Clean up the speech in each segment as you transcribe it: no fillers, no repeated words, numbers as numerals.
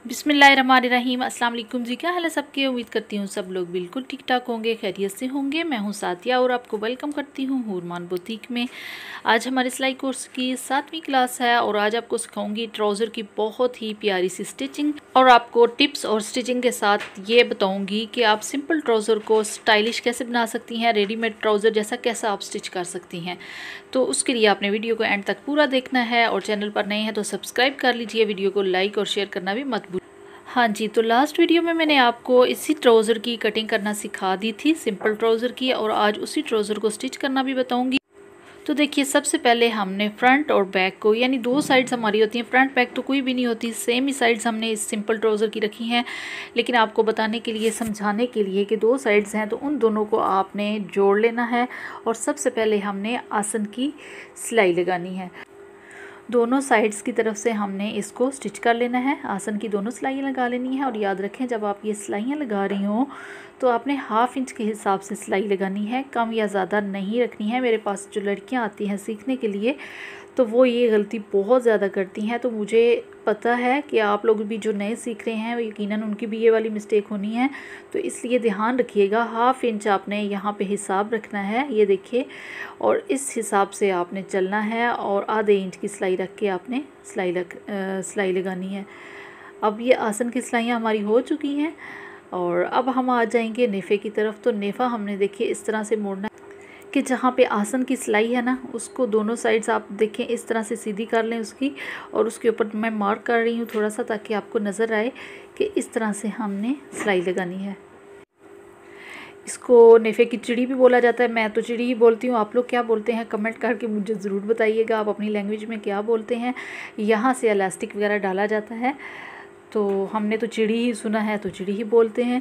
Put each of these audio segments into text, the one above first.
बिस्मिल्लाहिर्रहमानिर्रहीम। अस्सलाम वालेकुम जी, क्या हाल है सबके। उम्मीद करती हूँ सब लोग बिल्कुल ठीक ठाक होंगे, खैरियत से होंगे। मैं हूँ सातिया और आपको वेलकम करती हूँ हुरमान बुटीक में। आज हमारे सिलाई कोर्स की 7वीं क्लास है और आज आपको सिखाऊंगी ट्राउज़र की बहुत ही प्यारी सी स्टिचिंग और आपको टिप्स और स्टिचिंग के साथ ये बताऊंगी कि आप सिंपल ट्राउज़र को स्टाइलिश कैसे बना सकती हैं, रेडीमेड ट्राउज़र जैसा कैसा आप स्टिच कर सकती हैं। तो उसके लिए आपने वीडियो को एंड तक पूरा देखना है और चैनल पर नए हैं तो सब्सक्राइब कर लीजिए, वीडियो को लाइक और शेयर करना भी मत भूलिए। हाँ जी, तो लास्ट वीडियो में मैंने आपको इसी ट्राउज़र की कटिंग करना सिखा दी थी, सिंपल ट्राउज़र की, और आज उसी ट्राउज़र को स्टिच करना भी बताऊंगी। तो देखिए, सबसे पहले हमने फ्रंट और बैक को, यानी दो साइड्स हमारी होती हैं, फ्रंट बैक तो कोई भी नहीं होती, सेम ही साइड्स हमने इस सिंपल ट्राउज़र की रखी हैं। लेकिन आपको बताने के लिए, समझाने के लिए कि दो साइड्स हैं तो उन दोनों को आपने जोड़ लेना है। और सबसे पहले हमने आसन की सिलाई लगानी है, दोनों साइड्स की तरफ से हमने इसको स्टिच कर लेना है। आसन की दोनों सिलाइयाँ लगा लेनी है। और याद रखें, जब आप ये सिलाइयाँ लगा रही हो तो आपने हाफ इंच के हिसाब से सिलाई लगानी है, कम या ज़्यादा नहीं रखनी है। मेरे पास जो लड़कियाँ आती हैं सीखने के लिए तो वो ये गलती बहुत ज़्यादा करती हैं, तो मुझे पता है कि आप लोग भी जो नए सीख रहे हैं यकीनन उनकी भी ये वाली मिस्टेक होनी है। तो इसलिए ध्यान रखिएगा, हाफ इंच आपने यहाँ पे हिसाब रखना है, ये देखिए, और इस हिसाब से आपने चलना है और आधे इंच की सिलाई रख के आपने सिलाई लगानी है। अब ये आसन की सिलाइयाँ हमारी हो चुकी हैं और अब हम आ जाएंगे नेफ़े की तरफ। तो नेफ़ा हमने देखिए इस तरह से मोड़ना कि जहाँ पे आसन की सिलाई है ना, उसको दोनों साइड्स आप देखें इस तरह से सीधी कर लें उसकी, और उसके ऊपर मैं मार्क कर रही हूँ थोड़ा सा ताकि आपको नज़र आए कि इस तरह से हमने सिलाई लगानी है। इसको नेफ़े की चिड़ी भी बोला जाता है, मैं तो चिड़ी ही बोलती हूँ। आप लोग क्या बोलते हैं कमेंट करके मुझे ज़रूर बताइएगा, आप अपनी लैंग्वेज में क्या बोलते हैं। यहाँ से इलास्टिक वगैरह डाला जाता है, तो हमने तो चिड़ी ही सुना है तो चिड़ी ही बोलते हैं।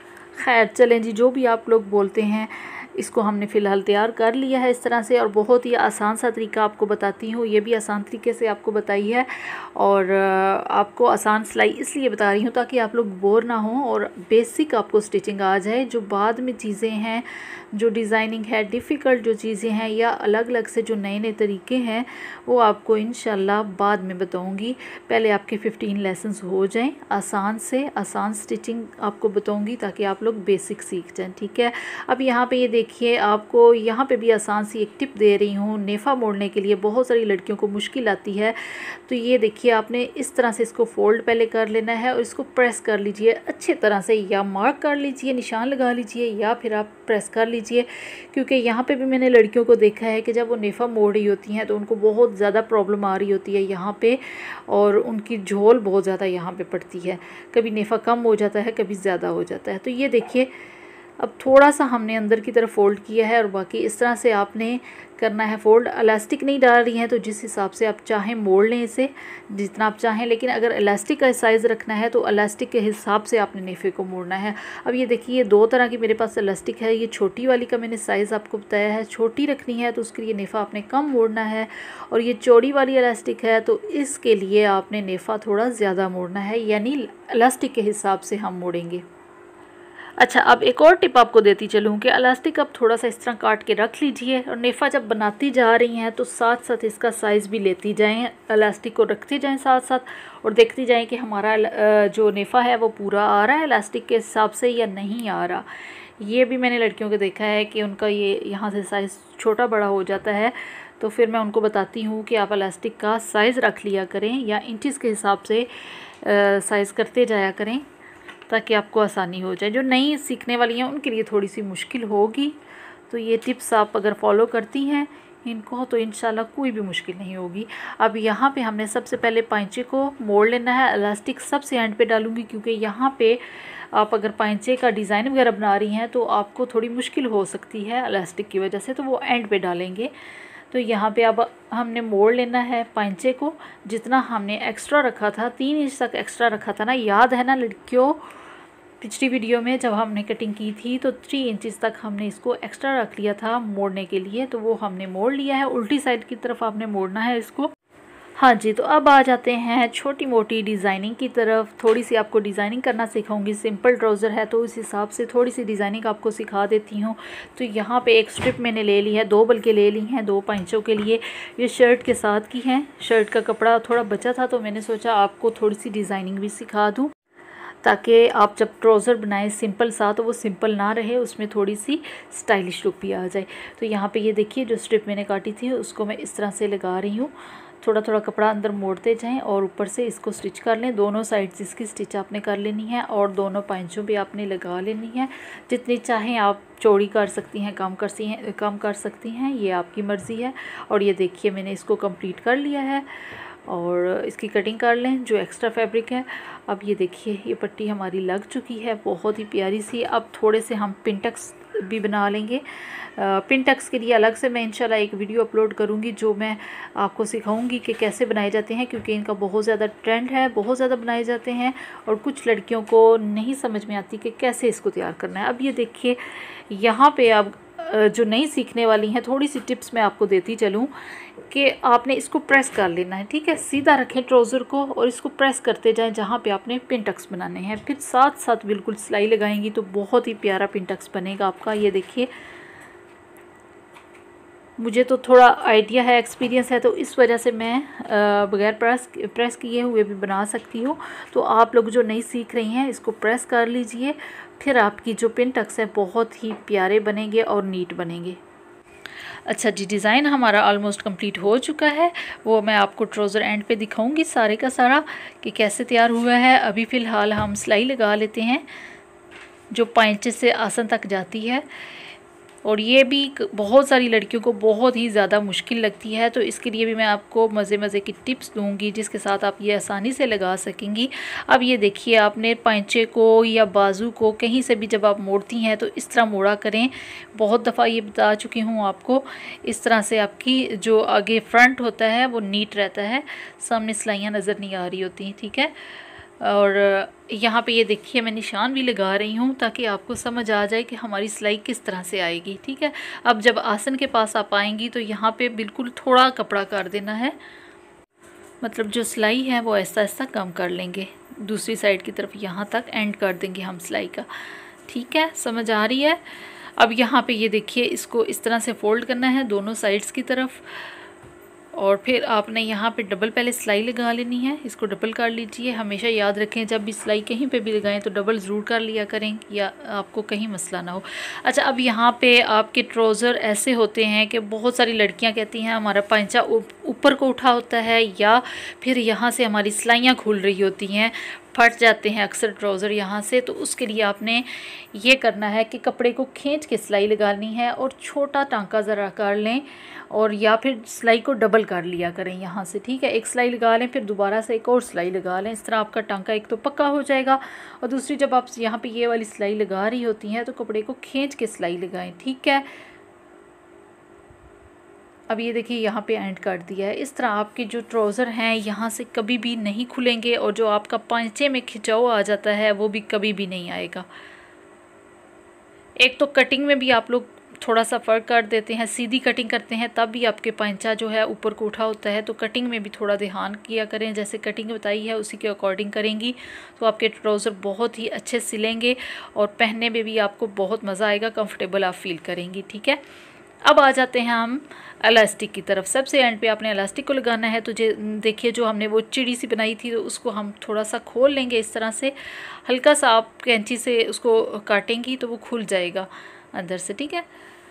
खैर चलें जी, जो भी आप लोग बोलते हैं, इसको हमने फ़िलहाल तैयार कर लिया है इस तरह से। और बहुत ही आसान सा तरीका आपको बताती हूँ, ये भी आसान तरीके से आपको बताई है। और आपको आसान सिलाई इसलिए बता रही हूँ ताकि आप लोग बोर ना हों और बेसिक आपको स्टिचिंग आ जाए। जो बाद में चीज़ें हैं, जो डिज़ाइनिंग है, डिफ़िकल्ट जो चीज़ें हैं या अलग अलग से जो नए नए तरीके हैं, वो आपको इंशाल्लाह बाद में बताऊँगी। पहले आपके 15 लेसन्स हो जाएँ, आसान से आसान स्टिचिंग आपको बताऊँगी ताकि आप लोग बेसिक सीख जाएँ, ठीक है। अब यहाँ पे ये देखिए, आपको यहाँ पे भी आसान सी एक टिप दे रही हूँ। नेफ़ा मोड़ने के लिए बहुत सारी लड़कियों को मुश्किल आती है, तो ये देखिए आपने इस तरह से इसको फ़ोल्ड पहले कर लेना है और इसको प्रेस कर लीजिए अच्छे तरह से, या मार्क कर लीजिए, निशान लगा लीजिए, या फिर आप प्रेस कर लीजिए। क्योंकि यहाँ पे भी मैंने लड़कियों को देखा है कि जब वो नेफ़ा मोड़ रही होती हैं तो उनको बहुत ज़्यादा प्रॉब्लम आ रही होती है यहाँ पे, और उनकी झोल बहुत ज़्यादा यहाँ पे पड़ती है, कभी नेफ़ा कम हो जाता है कभी ज़्यादा हो जाता है। तो ये देखिए, अब थोड़ा सा हमने अंदर की तरफ फ़ोल्ड किया है और बाकी इस तरह से आपने करना है फ़ोल्ड। इलास्टिक नहीं डाल रही हैं तो जिस हिसाब से आप चाहें मोड़ लें इसे, जितना आप चाहें, लेकिन अगर इलास्टिक का साइज़ रखना है तो इलास्टिक के हिसाब से आपने नेफ़े को मोड़ना है। अब ये देखिए, दो तरह की मेरे पास इलास्टिक है। ये छोटी वाली का मैंने साइज़ आपको बताया है, छोटी रखनी है तो उसके लिए नेफ़ा आपने कम मोड़ना है। और ये चौड़ी वाली इलास्टिक है तो इसके लिए आपने नेफ़ा थोड़ा ज़्यादा मोड़ना है, यानी इलास्टिक के हिसाब से हम मोड़ेंगे। अच्छा, अब एक और टिप आपको देती चलूँ कि इलास्टिक आप थोड़ा सा इस तरह काट के रख लीजिए, और नेफ़ा जब बनाती जा रही हैं तो साथ साथ इसका साइज़ भी लेती जाएं, इलास्टिक को रखती जाएं साथ साथ, और देखती जाएं कि हमारा जो नेफ़ा है वो पूरा आ रहा है इलास्टिक के हिसाब से या नहीं आ रहा। ये भी मैंने लड़कियों को देखा है कि उनका ये यहाँ से साइज़ छोटा बड़ा हो जाता है, तो फिर मैं उनको बताती हूँ कि आप इलास्टिक का साइज़ रख लिया करें या इंचज़ के हिसाब से साइज़ करते जाया करें ताकि आपको आसानी हो जाए। जो नई सीखने वाली हैं उनके लिए थोड़ी सी मुश्किल होगी, तो ये टिप्स आप अगर फॉलो करती हैं इनको तो इंशाल्लाह कोई भी मुश्किल नहीं होगी। अब यहाँ पे हमने सबसे पहले पाइंचे को मोड़ लेना है। इलास्टिक सबसे एंड पे डालूँगी क्योंकि यहाँ पे आप अगर पाइंचे का डिज़ाइन वगैरह बना रही हैं तो आपको थोड़ी मुश्किल हो सकती है इलास्टिक की वजह से, तो वो एंड पे डालेंगे। तो यहाँ पे अब हमने मोड़ लेना है पाइंचे को, जितना हमने एक्स्ट्रा रखा था, 3 इंच तक एक्स्ट्रा रखा था ना, याद है ना लड़कियों, पिछली वीडियो में जब हमने कटिंग की थी तो 3 इंचज़ तक हमने इसको एक्स्ट्रा रख लिया था मोड़ने के लिए, तो वो हमने मोड़ लिया है। उल्टी साइड की तरफ आपने मोड़ना है इसको। हाँ जी, तो अब आ जाते हैं छोटी मोटी डिज़ाइनिंग की तरफ। थोड़ी सी आपको डिज़ाइनिंग करना सिखाऊंगी। सिंपल ट्राउज़र है तो उस हिसाब से थोड़ी सी डिज़ाइनिंग आपको सिखा देती हूँ। तो यहाँ पे एक स्ट्रिप मैंने ले ली है, 2 बल्कि ले ली हैं 2 पैंचों के लिए। ये शर्ट के साथ की हैं। शर्ट का कपड़ा थोड़ा बचा था तो मैंने सोचा आपको थोड़ी सी डिज़ाइनिंग भी सिखा दूँ, ताकि आप जब ट्राउज़र बनाएं सिंपल सा तो वो सिंपल ना रहे, उसमें थोड़ी सी स्टाइलिश लुक भी आ जाए। तो यहाँ पे ये देखिए जो स्ट्रिप मैंने काटी थी उसको मैं इस तरह से लगा रही हूँ। थोड़ा थोड़ा कपड़ा अंदर मोड़ते जाएं और ऊपर से इसको स्टिच कर लें। दोनों साइड्स इसकी स्टिच आपने कर लेनी है और दोनों पैंचों भी आपने लगा लेनी है। जितनी चाहें आप चौड़ी कर सकती हैं, कम कर सकती हैं, ये आपकी मर्ज़ी है। और ये देखिए मैंने इसको कंप्लीट कर लिया है और इसकी कटिंग कर लें जो एक्स्ट्रा फैब्रिक है। अब ये देखिए ये पट्टी हमारी लग चुकी है, बहुत ही प्यारी सी। अब थोड़े से हम पिनटक्स भी बना लेंगे। पिनटक्स के लिए अलग से मैं इंशाल्लाह एक वीडियो अपलोड करूंगी जो मैं आपको सिखाऊंगी कि कैसे बनाए जाते हैं, क्योंकि इनका बहुत ज़्यादा ट्रेंड है, बहुत ज़्यादा बनाए जाते हैं और कुछ लड़कियों को नहीं समझ में आती कि कैसे इसको तैयार करना है। अब ये देखिए यहाँ पे अब जो नई सीखने वाली हैं थोड़ी सी टिप्स मैं आपको देती चलूँ कि आपने इसको प्रेस कर लेना है, ठीक है। सीधा रखें ट्राउज़र को और इसको प्रेस करते जाएं जहाँ पे आपने पिनटक्स बनाने हैं। फिर साथ साथ बिल्कुल सिलाई लगाएंगी तो बहुत ही प्यारा पिनटक्स बनेगा आपका। ये देखिए मुझे तो थोड़ा आइडिया है, एक्सपीरियंस है, तो इस वजह से मैं बगैर प्रेस किए हुए भी बना सकती हूँ। तो आप लोग जो नहीं सीख रही हैं इसको प्रेस कर लीजिए, फिर आपकी जो पिनटक्स है बहुत ही प्यारे बनेंगे और नीट बनेंगे। अच्छा जी, डिज़ाइन हमारा ऑलमोस्ट कंप्लीट हो चुका है। वो मैं आपको ट्राउज़र एंड पे दिखाऊंगी सारे का सारा कि कैसे तैयार हुआ है। अभी फ़िलहाल हम सिलाई लगा लेते हैं जो पैंचे से आसन तक जाती है, और ये भी बहुत सारी लड़कियों को बहुत ही ज़्यादा मुश्किल लगती है। तो इसके लिए भी मैं आपको मज़े की टिप्स दूंगी जिसके साथ आप ये आसानी से लगा सकेंगी। अब ये देखिए आपने पैंचे को या बाजू को कहीं से भी जब आप मोड़ती हैं तो इस तरह मोड़ा करें। बहुत दफ़ा ये बता चुकी हूँ आपको। इस तरह से आपकी जो आगे फ्रंट होता है वो नीट रहता है, सामने सिलाइयाँ नज़र नहीं आ रही होती, ठीक है। और यहाँ पे ये देखिए मैं निशान भी लगा रही हूँ ताकि आपको समझ आ जाए कि हमारी सिलाई किस तरह से आएगी, ठीक है। अब जब आसन के पास आप आएंगी तो यहाँ पे बिल्कुल थोड़ा कपड़ा कर देना है, मतलब जो सिलाई है वो ऐसा ऐसा कम कर लेंगे, दूसरी साइड की तरफ यहाँ तक एंड कर देंगे हम सिलाई का, ठीक है। समझ आ रही है। अब यहाँ पे ये देखिए इसको इस तरह से फोल्ड करना है दोनों साइड्स की तरफ, और फिर आपने यहाँ पे डबल पहले सिलाई लगा लेनी है। इसको डबल कर लीजिए। हमेशा याद रखें जब भी सिलाई कहीं पे भी लगाएं तो डबल ज़रूर कर लिया करें या आपको कहीं मसला ना हो। अच्छा, अब यहाँ पे आपके ट्राउज़र ऐसे होते हैं कि बहुत सारी लड़कियाँ कहती हैं हमारा पैंचा ऊपर को उठा होता है या फिर यहाँ से हमारी सिलाइयाँ खुल रही होती हैं, फट जाते हैं अक्सर ट्राउज़र यहाँ से। तो उसके लिए आपने ये करना है कि कपड़े को खींच के सिलाई लगानी है और छोटा टांका ज़रा कर लें, और या फिर सिलाई को डबल कर लिया करें यहाँ से, ठीक है। एक सिलाई लगा लें फिर दोबारा से एक और सिलाई लगा लें। इस तरह आपका टांका एक तो पक्का हो जाएगा, और दूसरी जब आप यहाँ पे ये वाली सिलाई लगा रही होती हैं तो कपड़े को खींच के सिलाई लगाएं, ठीक है। अब ये देखिए यहाँ पे एंड कर दिया है। इस तरह आपके जो ट्राउज़र हैं यहाँ से कभी भी नहीं खुलेंगे, और जो आपका पैंचे में खिंचाव आ जाता है वो भी कभी भी नहीं आएगा। एक तो कटिंग में भी आप लोग थोड़ा सा फ़र्क कर देते हैं, सीधी कटिंग करते हैं तब भी आपके पैंचा जो है ऊपर को उठा होता है। तो कटिंग में भी थोड़ा ध्यान किया करें, जैसे कटिंग बताई है उसी के अकॉर्डिंग करेंगी तो आपके ट्राउज़र बहुत ही अच्छे सिलेंगे और पहनने में भी आपको बहुत मज़ा आएगा, कंफर्टेबल आप फील करेंगी, ठीक है। अब आ जाते हैं हम इलास्टिक की तरफ। सबसे एंड पे आपने इलास्टिक को लगाना है। तो देखिए जो हमने वो चिड़ी सी बनाई थी तो उसको हम थोड़ा सा खोल लेंगे इस तरह से, हल्का सा आप कैंची से उसको काटेंगी तो वो खुल जाएगा अंदर से, ठीक है।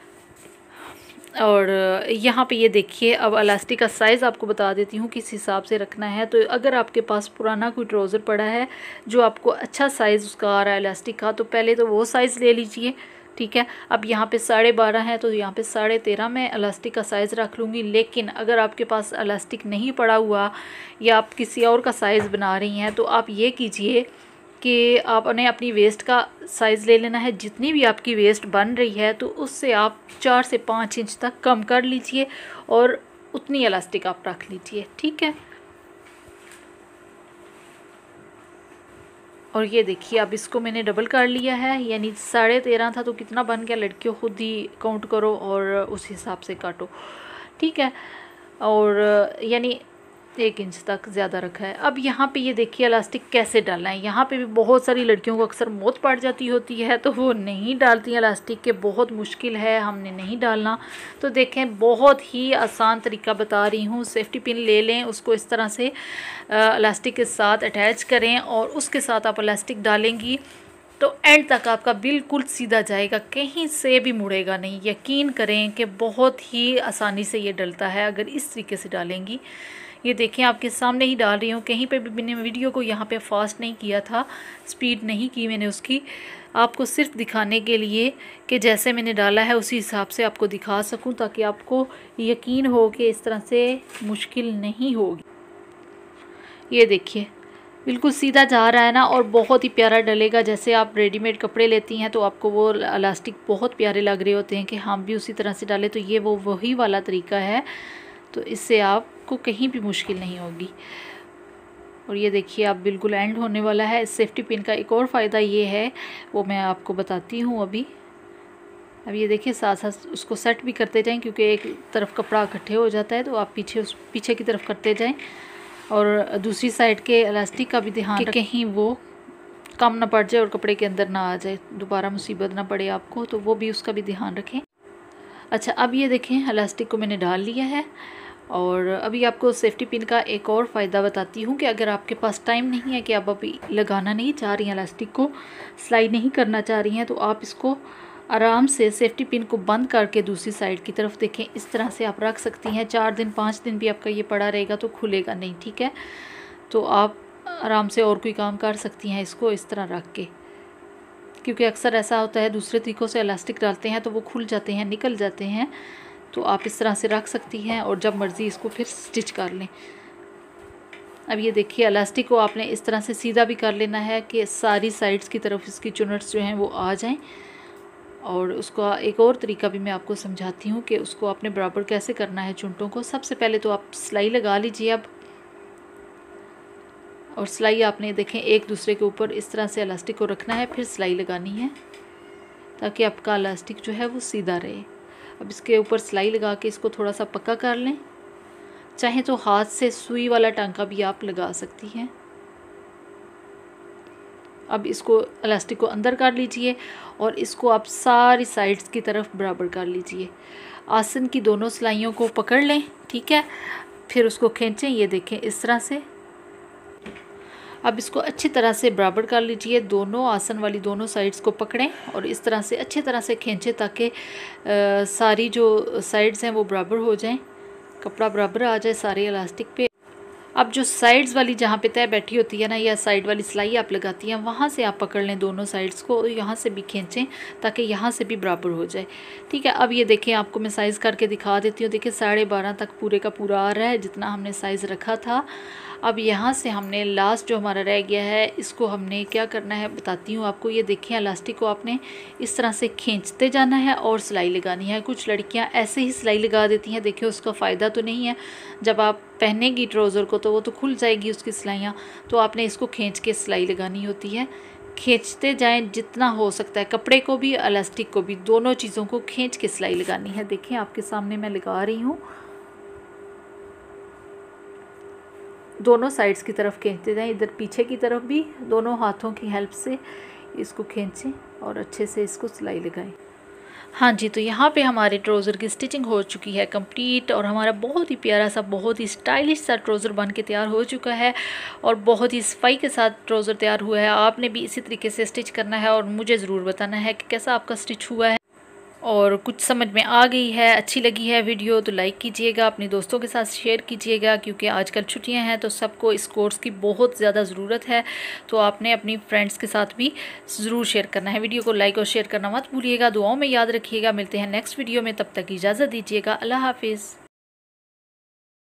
और यहाँ पे ये देखिए अब इलास्टिक का साइज़ आपको बता देती हूँ किस हिसाब से रखना है। तो अगर आपके पास पुराना कोई ट्राउज़र पड़ा है जो आपको अच्छा साइज़ उसका आ रहा है इलास्टिक का, तो पहले तो वो साइज़ ले लीजिए, ठीक है। अब यहाँ पे 12.5 है तो यहाँ पे 13.5 मैं इलास्टिक का साइज़ रख लूँगी। लेकिन अगर आपके पास इलास्टिक नहीं पड़ा हुआ या आप किसी और का साइज़ बना रही हैं तो आप ये कीजिए कि आपने अपनी वेस्ट का साइज़ ले लेना है। जितनी भी आपकी वेस्ट बन रही है तो उससे आप 4 से 5 इंच तक कम कर लीजिए और उतनी इलास्टिक आप रख लीजिए, ठीक है। और ये देखिए अब इसको मैंने डबल कर लिया है, यानी 13.5 था तो कितना बन गया, लड़कियों खुद ही काउंट करो और उस हिसाब से काटो, ठीक है। और यानी 1 इंच तक ज़्यादा रखा है। अब यहाँ पे ये देखिए इलास्टिक कैसे डालना है। यहाँ पे भी बहुत सारी लड़कियों को अक्सर मौत पड़ जाती होती है तो वो नहीं डालती हैं इलास्टिक के, बहुत मुश्किल है, हमने नहीं डालना। तो देखें बहुत ही आसान तरीका बता रही हूँ। सेफ्टी पिन ले लें, उसको इस तरह से इलास्टिक के साथ अटैच करें और उसके साथ आप इलास्टिक डालेंगी तो एंड तक आपका बिल्कुल सीधा जाएगा, कहीं से भी मुड़ेगा नहीं। यकीन करें कि बहुत ही आसानी से ये डलता है अगर इस तरीके से डालेंगी। ये देखें आपके सामने ही डाल रही हूँ, कहीं पे भी मैंने वीडियो को यहाँ पे फास्ट नहीं किया था, स्पीड नहीं की मैंने उसकी, आपको सिर्फ दिखाने के लिए कि जैसे मैंने डाला है उसी हिसाब से आपको दिखा सकूँ, ताकि आपको यकीन हो कि इस तरह से मुश्किल नहीं होगी। ये देखिए बिल्कुल सीधा जा रहा है ना, और बहुत ही प्यारा डलेगा। जैसे आप रेडीमेड कपड़े लेती हैं तो आपको वो इलास्टिक बहुत प्यारे लग रहे होते हैं कि हम भी उसी तरह से डालें, तो ये वही वाला तरीका है। तो इससे आपको कहीं भी मुश्किल नहीं होगी। और ये देखिए आप बिल्कुल एंड होने वाला है। इस सेफ्टी पिन का एक और फ़ायदा ये है, वो मैं आपको बताती हूँ अभी। अब ये देखिए साथ साथ उसको सेट भी करते जाएं, क्योंकि एक तरफ कपड़ा इकट्ठे हो जाता है तो आप पीछे की तरफ करते जाएं, और दूसरी साइड के इलास्टिक का भी ध्यान रखें कहीं वो कम ना पड़ जाए और कपड़े के अंदर ना आ जाए, दोबारा मुसीबत ना पड़े आपको, तो वो भी उसका भी ध्यान रखें। अच्छा, अब ये देखें इलास्टिक को मैंने डाल लिया है। और अभी आपको सेफ्टी पिन का एक और फ़ायदा बताती हूँ कि अगर आपके पास टाइम नहीं है कि आप अभी लगाना नहीं चाह रही हैं, इलास्टिक को सिलाई नहीं करना चाह रही हैं, तो आप इसको आराम से सेफ्टी पिन को बंद करके दूसरी साइड की तरफ देखें, इस तरह से आप रख सकती हैं। 4 दिन 5 दिन भी आपका ये पड़ा रहेगा तो खुलेगा नहीं, ठीक है। तो आप आराम से और कोई काम कर सकती हैं इसको इस तरह रख के, क्योंकि अक्सर ऐसा होता है दूसरे तरीक़ों से इलास्टिक डालते हैं तो वो खुल जाते हैं, निकल जाते हैं। तो आप इस तरह से रख सकती हैं और जब मर्ज़ी इसको फिर स्टिच कर लें। अब ये देखिए इलास्टिक को आपने इस तरह से सीधा भी कर लेना है कि सारी साइड्स की तरफ इसकी चुनट्स जो हैं वो आ जाएं। और उसका एक और तरीका भी मैं आपको समझाती हूँ कि उसको आपने बराबर कैसे करना है चुनटों को। सबसे पहले तो आप सिलाई लगा लीजिए अब, और सिलाई आपने देखें एक दूसरे के ऊपर इस तरह से इलास्टिक को रखना है, फिर सिलाई लगानी है ताकि आपका इलास्टिक जो है वो सीधा रहे। अब इसके ऊपर सिलाई लगा के इसको थोड़ा सा पक्का कर लें, चाहे तो हाथ से सुई वाला टांका भी आप लगा सकती हैं। अब इसको इलास्टिक को अंदर कर लीजिए और इसको आप सारी साइड्स की तरफ बराबर कर लीजिए। आसन की दोनों सिलाइयों को पकड़ लें, ठीक है, फिर उसको खींचें, ये देखें इस तरह से। अब इसको अच्छी तरह से बराबर कर लीजिए, दोनों आसन वाली दोनों साइड्स को पकड़ें और इस तरह से अच्छी तरह से खींचें ताकि सारी जो साइड्स हैं वो बराबर हो जाएं, कपड़ा बराबर आ जाए सारे इलास्टिक पे। अब जो साइड्स वाली जहाँ पे तय बैठी होती है ना, या साइड वाली सिलाई आप लगाती हैं, वहाँ से आप पकड़ लें दोनों साइड्स को और यहाँ से भी खींचें ताकि यहाँ से भी बराबर हो जाए, ठीक है। अब ये देखें आपको मैं साइज़ करके दिखा देती हूँ। देखिए 12.5 तक पूरे का पूरा आ रहा है जितना हमने साइज़ रखा था। अब यहाँ से हमने लास्ट जो हमारा रह गया है इसको हमने क्या करना है बताती हूँ आपको। ये देखें इलास्टिक को आपने इस तरह से खींचते जाना है और सिलाई लगानी है। कुछ लड़कियाँ ऐसे ही सिलाई लगा देती हैं, देखिए उसका फ़ायदा तो नहीं है। जब आप पहनेगी ट्राउज़र को तो वो तो खुल जाएगी उसकी सिलाइयाँ, तो आपने इसको खींच के सिलाई लगानी होती है। खींचते जाएं जितना हो सकता है, कपड़े को भी इलास्टिक को भी, दोनों चीज़ों को खींच के सिलाई लगानी है। देखिए आपके सामने मैं लगा रही हूँ, दोनों साइड्स की तरफ खींचते जाएं, इधर पीछे की तरफ भी दोनों हाथों की हेल्प से इसको खींचें और अच्छे से इसको सिलाई लगाएं। हाँ जी, तो यहाँ पे हमारे ट्राउज़र की स्टिचिंग हो चुकी है कंप्लीट और हमारा बहुत ही प्यारा सा, बहुत ही स्टाइलिश सा ट्राउज़र बन के तैयार हो चुका है और बहुत ही सफाई के साथ ट्राउज़र तैयार हुआ है। आपने भी इसी तरीके से स्टिच करना है और मुझे ज़रूर बताना है कि कैसा आपका स्टिच हुआ है और कुछ समझ में आ गई है, अच्छी लगी है वीडियो तो लाइक कीजिएगा, अपने दोस्तों के साथ शेयर कीजिएगा, क्योंकि आजकल छुट्टियां हैं तो सबको इस कोर्स की बहुत ज़्यादा ज़रूरत है। तो आपने अपनी फ्रेंड्स के साथ भी ज़रूर शेयर करना है। वीडियो को लाइक और शेयर करना मत भूलिएगा, दुआओं में याद रखिएगा। मिलते हैं नेक्स्ट वीडियो में, तब तक इजाज़त दीजिएगा। अल्लाह हाफिज़।